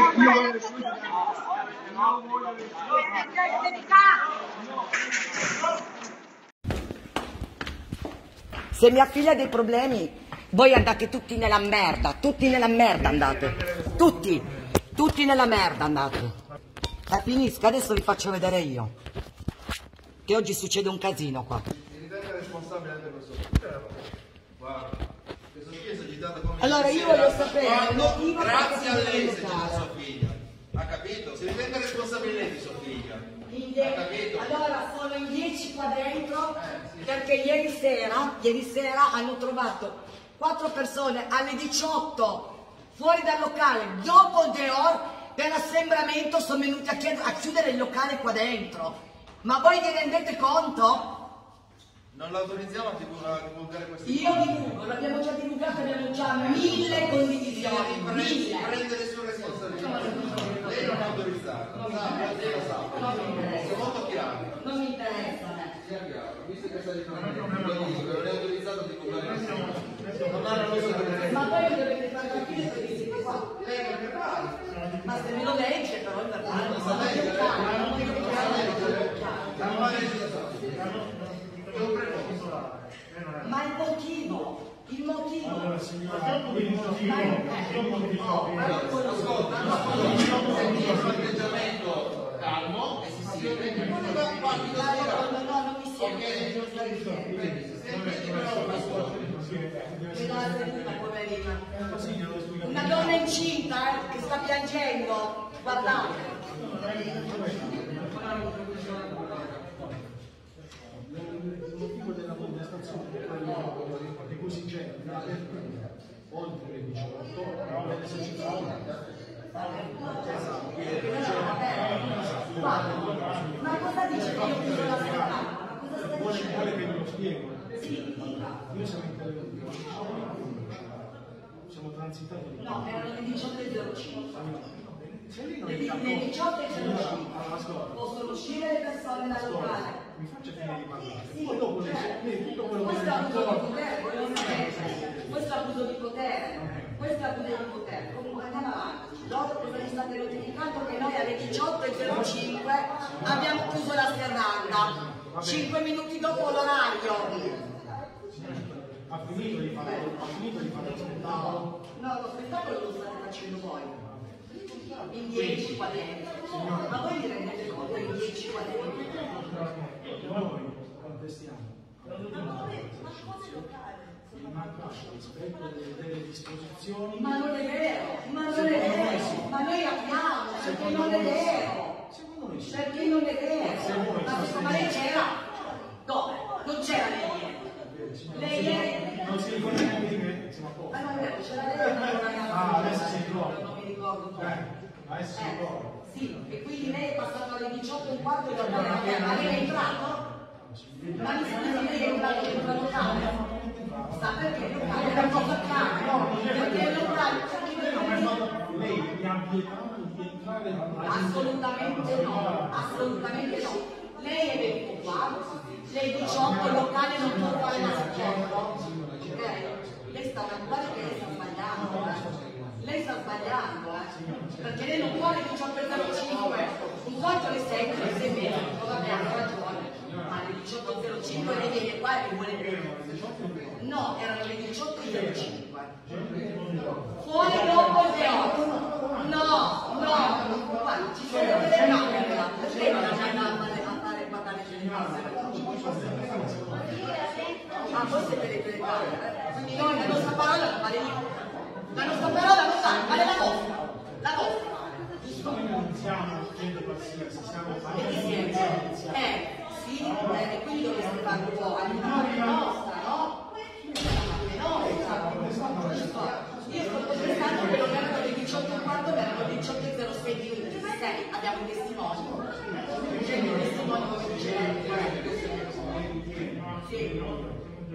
Se mia figlia ha dei problemi, voi andate tutti nella merda andate. Tutti nella merda andate. Finisca, adesso vi faccio vedere io. Che oggi succede un casino qua. Si ritenga responsabile anche questo. Guarda, questa chiesa è data come... Allora io voglio sapere il motivo. Grazie a lei se c'è sua figlia. Ha capito? Si ritenga responsabile lei di sua figlia. Ha capito? Allora sono in 10 qua dentro perché ieri sera hanno trovato 4 persone alle 18 fuori dal locale dopo il Deor per assembramento, sono venuti a chiudere il locale qua dentro. Ma voi vi rendete conto? Non l'autorizziamo a divulgare queste cose. Io divulgo, l'abbiamo già divulgato, abbiamo già 1000 condivisioni. Prende le sue responsabilità. Lei non è autorizzata. Lei lo sa. Sono molto chiaro. Non mi interessa a me. Sia chiaro. Visto che sta dicendo che non è autorizzato a divulgare nessuno. Non hanno l'autorizzazione. Ma poi mi dovete far capire che siete qua. Lei è per verbale. Ma se me lo legge però il verbale non sa leggere. Ma il motivo? Allora, signora, il motivo. Ascolta, un atteggiamento calmo e si siede. No, non mi siete. Una donna incinta che sta piangendo, guardate. Il motivo della contestazione è quello che così c'è un'apertura oltre le 18 per esercitare Ma cosa dice che io chiudo la strada? vuole che lo spiego. Sì, Noi siamo intervenuti, siamo transitati. no, erano le 18:05. Se lei non Le è d'accordo, 18:05 possono uscire le persone dal locale. mi faccia finire di parlare. Sì, Poi dopo lei tutto quello che questo è abuso di dico. potere, voi lo sapete. Questo è abuso di potere. Questo è abuso di potere. Comunque andiamo avanti. Dopo cosa mi state notificando che noi alle 18:05 abbiamo chiuso la serranda. 5 minuti dopo l'orario. Ha finito di fare lo spettacolo. No, lo spettacolo lo state facendo voi. In 10 qua dentro. Ma voi vi rendete conto in 10 qua dentro? Noi contestiamo il mancato rispetto delle disposizioni. Ma non è vero, ma noi abbiamo, perché non è vero. Secondo noi sì. Perché non è vero. Ma secondo lei c'era? Dove? Non c'era lei. Lei ieri. Non si ricorda neanche di me, siamo a posto. Ma non è vero, c'era lei e una ragazza. Ah, adesso si ricorda. Non mi ricordo più. Adesso si ricorda. Sì, e quindi lei è passato alle 18:15 e dopo ma lei è entrato? Ma mi scusi, lei è entrato dentro il locale? Sa perché il locale era un po' saccato? Perché il locale... Lei mi ha vietato di entrare Assolutamente no, assolutamente no. Lei è venuto qua, lei 18 il locale non può fare la sacchetta. Ok? Lei sta guardando che lei sta sbagliando. Lei sta sbagliando, perché lei non può alle 18:05, un conto le 6, le 6 meno, vabbè, ha ragione, ma alle 18:05 lei viene qua e mi vuole bene. No, erano le 18:05. Fuori dopo il Deor. No, guarda, ci sono delle camere là, lei non ha mai andato a fare guardare le ah, voi siete le telecamere, quindi noi la nostra parola non vale niente. La nostra parola non vale la vostra. La vostra. Noi non siamo gente qualsiasi, siamo Sì, e quindi dovreste fare un po' all'interno nostra, no? Io sto contestando che non erano le 18:15, ma erano le 18:06. Abbiamo i testimoni. C'è il testimone come diceva. Sì.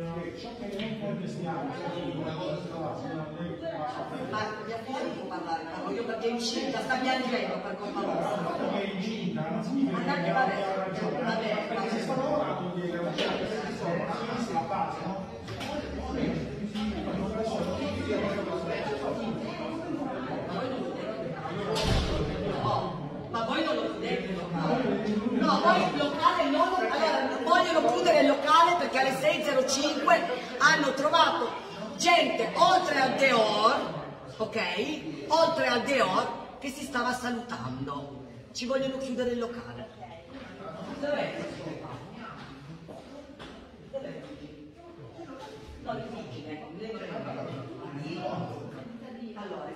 Ma mia figlia non può parlare, ma io perché è incinta, sta piangendo per colpa vostra. Andate, vabbè. perché alle 6:05 hanno trovato gente oltre al Deor, ok? Oltre al Deor che si stava salutando. Ci vogliono chiudere il locale. Dov'è? No, il vigile. Allora,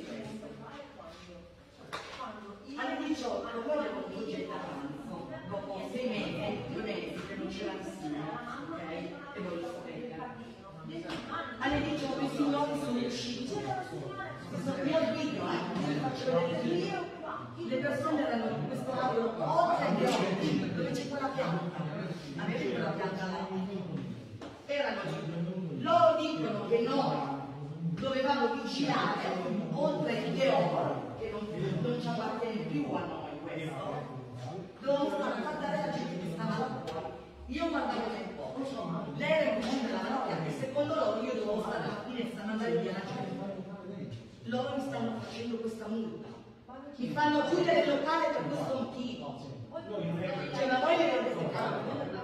alle 18 poi devo chiudere il avanzo, dopo 6 mesi, 2 mesi che non c'era nessuno, ok? E voi lo sapete. Alle 18 i signori sono usciti. Io ho video, vi faccio vedere il video. Le persone erano in questo angolo oltre agli occhi, dove c'è quella pianta. Avete quella pianta là? Erano lì. Loro dicono che noi dovevamo vigilare oltre il Deor, che non ci appartiene più a noi questo. Dovevamo far guardare la gente che stava là fuori. Io guardavo nel posto, lei era uscita dalla macchina e secondo loro io dovevo stare alla finestra e mandare via la gente. Loro mi stanno facendo questa multa. Mi fanno chiudere il locale per questo motivo. Cioè, ma voi ne avete fatto?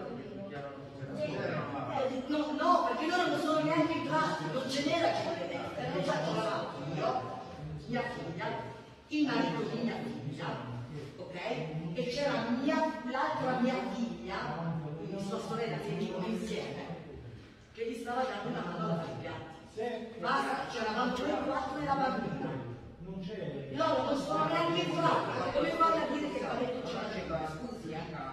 No, perché loro non sono neanche entrati, non ce n'era gente dentro. Non faccio lavato io, mia figlia, il marito di mia figlia, ok? E c'era l'altra mia figlia, quindi sua sorella che vivono insieme, che gli stava dando una mano alla figlia. Basta, c'eravamo 3-4 e la bambina. Loro non sono neanche entrati, ma come fanno a dire che ha detto c'è la gente? Scusi,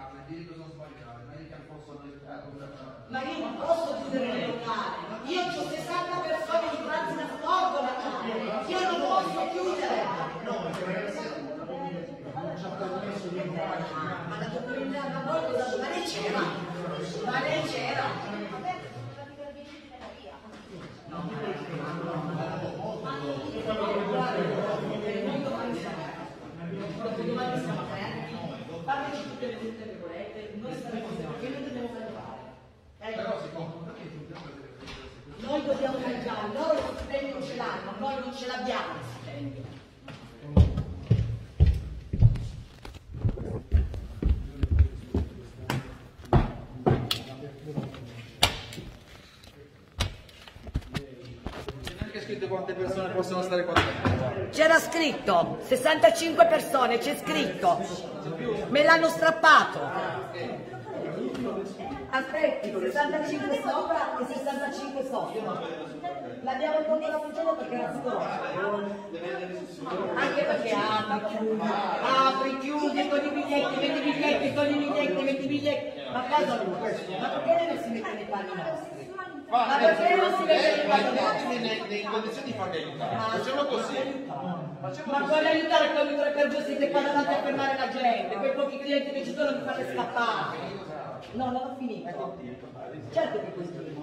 ma io non posso chiudere il locale, io ho 60 persone di pranzo da sporco la casa, io non posso chiudere. Ma la documentata a voi cosa? Ma lei c'era? Ma lei c'era? Domani siamo aperti, fateci tutte le tutte che volete, noi saremo che noi dobbiamo fare. Noi dobbiamo mangiare, loro lo stipendio ce l'hanno, noi non ce l'abbiamo lo stipendio. C'è neanche scritto quante persone possono stare qua dentro. C'era scritto 65 persone, c'è scritto, me l'hanno strappato. Aspetti, 65 sopra e 65 sopra. L'abbiamo tolto la funzione perché era scorsa. Anche perché apri, chiudi, togli i biglietti, metti i biglietti, togli i biglietti, metti i biglietti. Ma a caso ma perché non si mette nei panni nostri? Ma perché non si mette nei panni nostri? In condizioni di farmi aiutare. Facciamo così. Ma vuole aiutare come 3 per 2 siete qua davanti a fermare la gente, quei pochi clienti che ci sono mi fate scappare. No, non ho finito. Certo che questo è.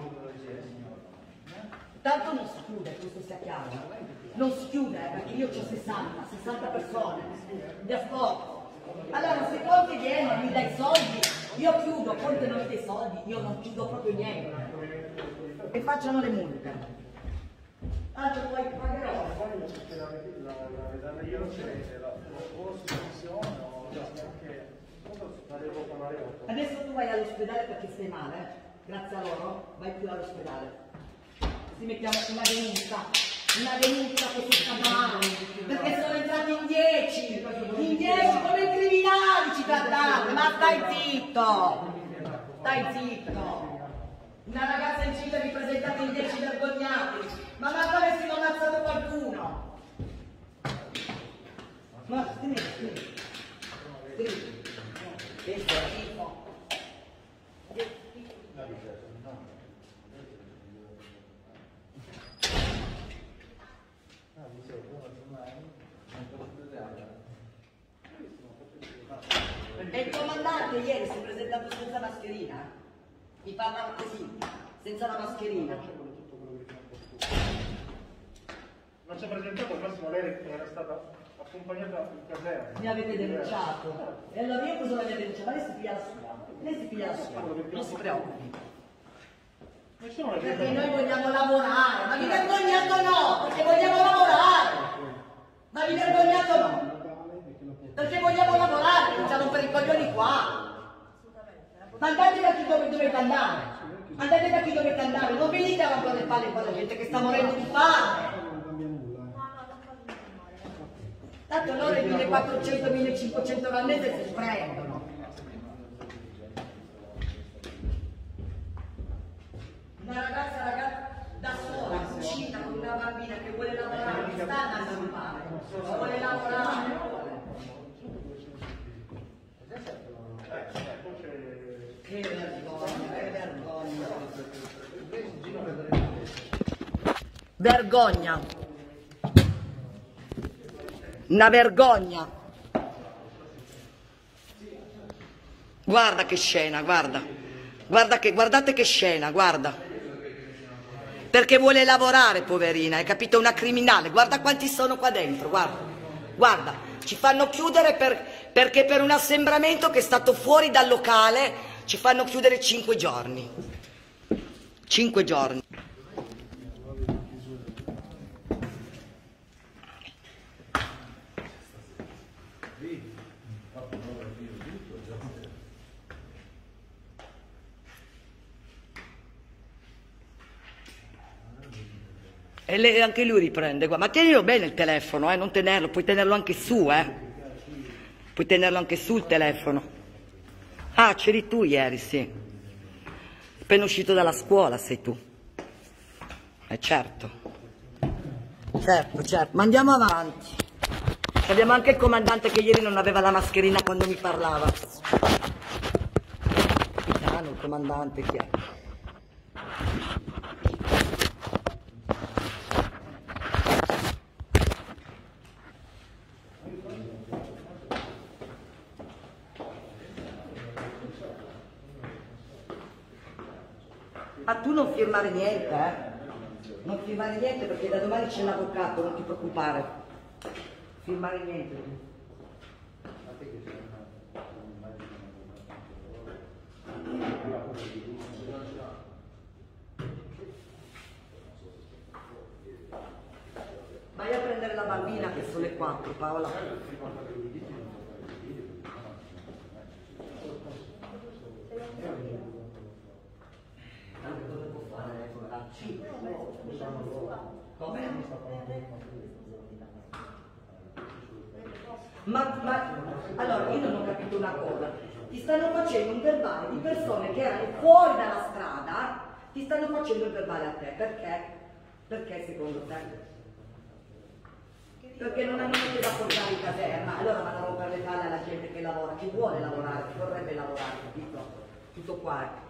Tanto non si chiude, questo sia chiaro. Non si chiude, perché io ho 60 persone di asporto. Allora se Conte viene e mi dà i soldi, io chiudo, Conte non mi dà i soldi, io non chiudo proprio niente. E facciano le multe. Tanto poi pagherò. Adesso tu vai all'ospedale perché stai male, grazie a loro, vai più all'ospedale. Si mettiamo una denuncia che si sta male, perché sono entrati in 10 come i criminali ci trattate, ma stai zitto. Una ragazza incinta vi presentate in 10 vergognati, ma manco avessimo ammazzato qualcuno. Ma scrivi. Questo è schifo. E il comandante ieri si è presentato senza mascherina. Mi parlava così, senza la mascherina. Non si è presentato, al massimo lei era stata accompagnata in caserma. Mi avete denunciato. E allora io cosa l'avete denunciato? Lei si piglia la sua. Non si preoccupi. Perché noi vogliamo lavorare. Ma vi vergognate o no? Perché vogliamo lavorare. Ma vi vergognate o no? Perché vogliamo lavorare, non c'hanno per i coglioni qua. Ma andate da chi dove dovete andare. gente che sta morendo di fame. Non cambia nulla. Tanto loro i 1400-1500 euro al mese si prendono. Una ragazza da sola, uscita con una bambina che vuole lavorare, non sta andando a fare, vuole lavorare. Che vergogna, che vergogna. Vergogna. Una vergogna. Guarda che scena, guarda. Guardate che scena, guarda. Perché vuole lavorare, poverina, hai capito? Una criminale. Guarda quanti sono qua dentro, guarda. Guarda, ci fanno chiudere perché per un assembramento che è stato fuori dal locale ci fanno chiudere 5 giorni. 5 giorni. E anche lui riprende, guarda. Ma tienilo bene il telefono, non tenerlo, puoi tenerlo anche su, Puoi tenerlo anche su il telefono. Ah, c'eri tu ieri, sì. Appena uscito dalla scuola sei tu. Certo. Certo. Ma andiamo avanti. Abbiamo anche il comandante che ieri non aveva la mascherina quando mi parlava. Capitano, il comandante, chi è? Ah, tu non firmare niente, Non firmare niente perché da domani c'è l'avvocato, non ti preoccupare. Firmare niente. Vai a prendere la bambina che sono le 4, Paola. Ma allora io non ho capito una cosa, ti stanno facendo un verbale di persone che erano fuori dalla strada, ti stanno facendo il verbale a te, perché? Perché secondo te? Perché non hanno niente da portare in caserma, allora vanno a rompere le palle alla gente che lavora, chi vuole lavorare, chi vorrebbe lavorare, capito? Tutto qua.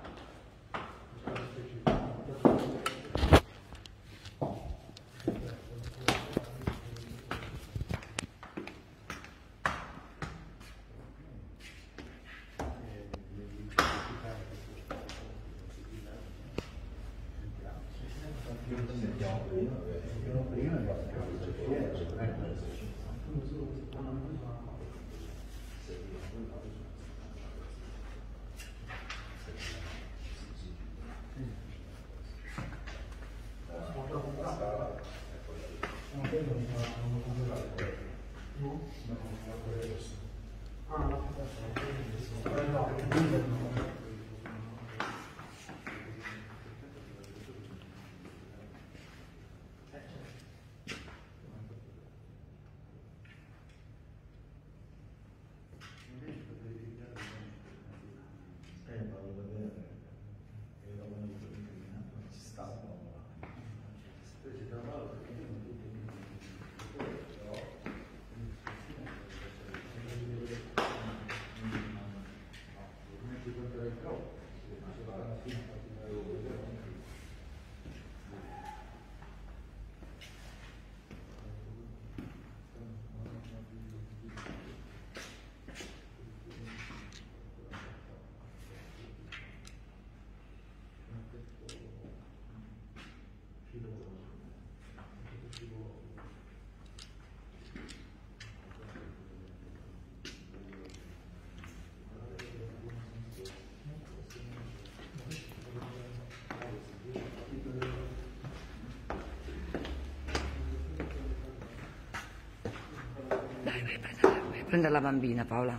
Vai a prendere la bambina, Paola.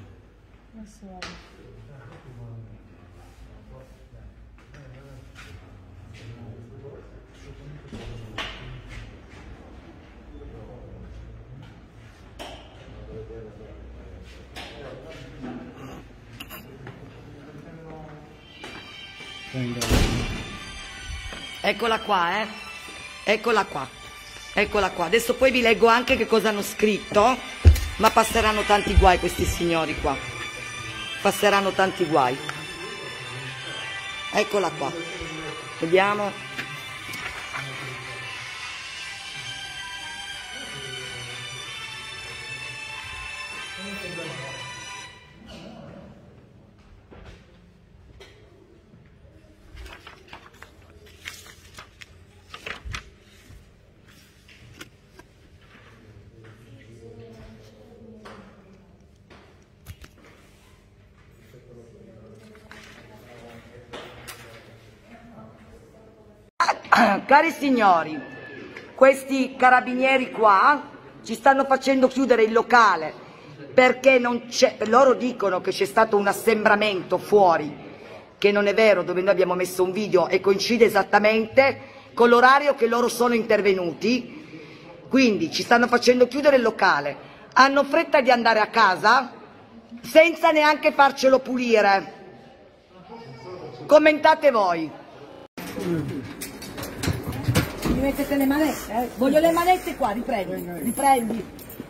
Eccola qua, eccola qua, eccola qua. Adesso poi vi leggo anche che cosa hanno scritto, ma passeranno tanti guai questi signori qua, passeranno tanti guai. Eccola qua, vediamo. Cari signori, questi carabinieri qua ci stanno facendo chiudere il locale perché non c'è, loro dicono che c'è stato un assembramento fuori, che non è vero, dove noi abbiamo messo un video e coincide esattamente con l'orario che loro sono intervenuti, quindi ci stanno facendo chiudere il locale, hanno fretta di andare a casa senza neanche farcelo pulire. Commentate voi. Mi mettete le manette? Voglio le manette qua, riprendi.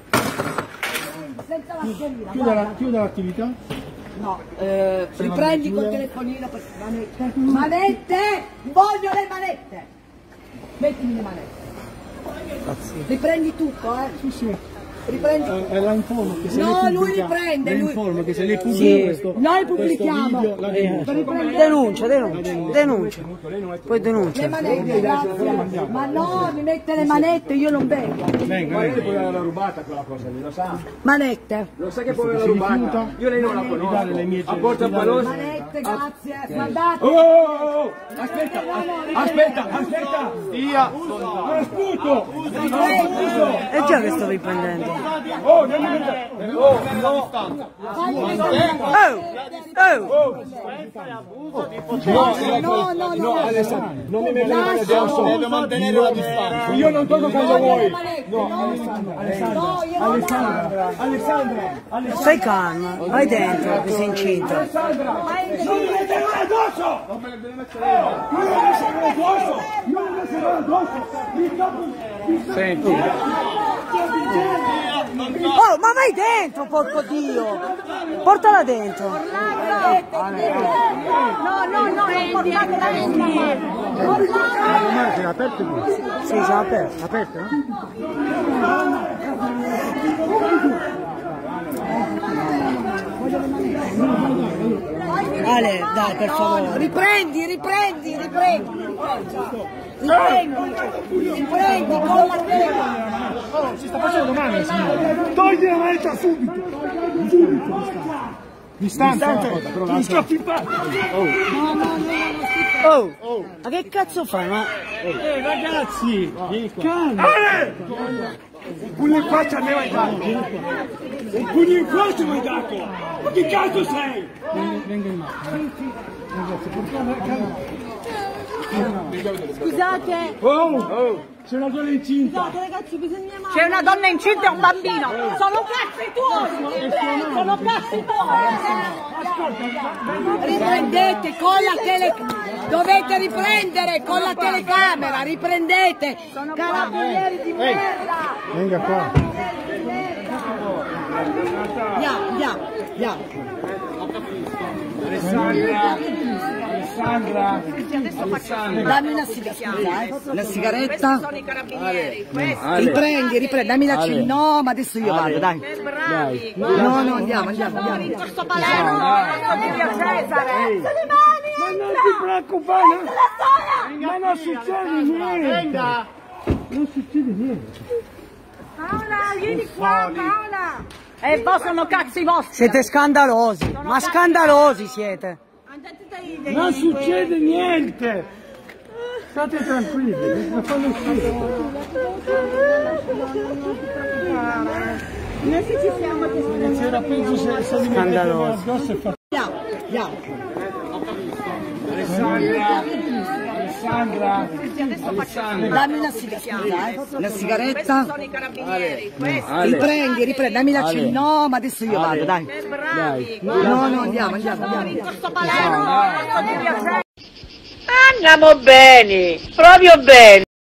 Senza mascherina. Chiuda l'attività? No, riprendi col telefonino. Manette. Manette! Voglio le manette! Mettimi le manette. Grazie. Riprendi tutto, Sì. Riprendi. La informo che se no, lui riprende. Lui informo che se lei pubblica questo, noi pubblichiamo. Denuncia. Poi denuncia. Le manette, grazie. Ma no, mi mette le manette, io non vengo. Venga. Ma lei può averla rubata quella cosa lì, lo sa? Manette. Lo sa che può averla rubata? Io lei non la conosco. A Porta Palosa. Manette, grazie. Guardate. Oh! Aspetta! Via! Non sputo! È già che sto riprendendo. Oh, no, Alessandro, non mi metti le mani addosso. Deve mantenere la distanza. Io non tocco casa voi. No, Alessandra. Stai calma, vai dentro, che sei incinta. Alessandra, non mi metti le mani addosso. Non me le devi mettere addosso. Senti. Oh, ma vai dentro, porco Dio! Portala dentro! No, non portatela dentro! Ma sono aperte qui? Sì, sono aperte, no? Ale, dai, per favore. Riprendi con la tela. Oh, si sta facendo male, signore. Togli la manetta subito. Distanza. Mi scappi in faccia. Oh, ma che cazzo fai? Ma... ragazzi, calma. Ale! Un pugno in faccia a me vai dato. Un pugno in faccia mi hai dato. Ma che cazzo sei? Venga in Scusate. Oh, c'è una donna incinta. Scusate ragazzi, bisogna mai. C'è una donna incinta e un bambino. Sono cazzi tuoi. Riprendete con la telecamera. Dovete riprendere con la telecamera. Riprendete. Carabinieri di merda. Venga qua. Andiamo. Alessandra. Dammi una sigaretta. La sigaretta. Sono i carabinieri. Riprendi, dammi la cena. No, ma adesso io vado, dai. Bravi. No, andiamo. In corso Palermo, non via Cesare. Ma non ti preoccupare. Ma non succede niente. Non succede niente. Paola, vieni qua, Paola. E poi sono cazzi vostri. Siete scandalosi, ma scandalosi siete. Non succede niente. State tranquilli, non fanno uscire. Noi se ci siamo C'era peggio se li mettevano addosso e fa... Andiamo. Alessandra. Dammi una sigaretta. La sigaretta. sono i carabinieri. Riprendi, dammi la cena. No, ma adesso io vado, dai. Bravi. No, andiamo. In corso Palermo, non via Cesare. Andiamo bene, proprio bene.